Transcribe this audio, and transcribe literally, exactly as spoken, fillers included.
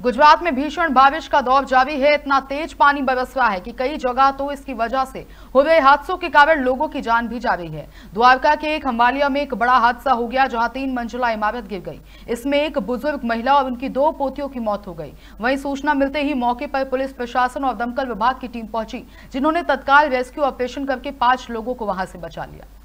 गुजरात में भीषण बारिश का दौर जारी है। इतना तेज पानी बरस रहा है कि कई जगह तो इसकी वजह से हो रहे हादसों के कारण लोगों की जान भी जा रही है। द्वारका के एक खंभालिया में एक बड़ा हादसा हो गया, जहां तीन मंजिला इमारत गिर गई। इसमें एक बुजुर्ग महिला और उनकी दो पोतियों की मौत हो गई। वहीं सूचना मिलते ही मौके पर पुलिस प्रशासन और दमकल विभाग की टीम पहुंची, जिन्होंने तत्काल रेस्क्यू ऑपरेशन करके पांच लोगों को वहां से बचा लिया।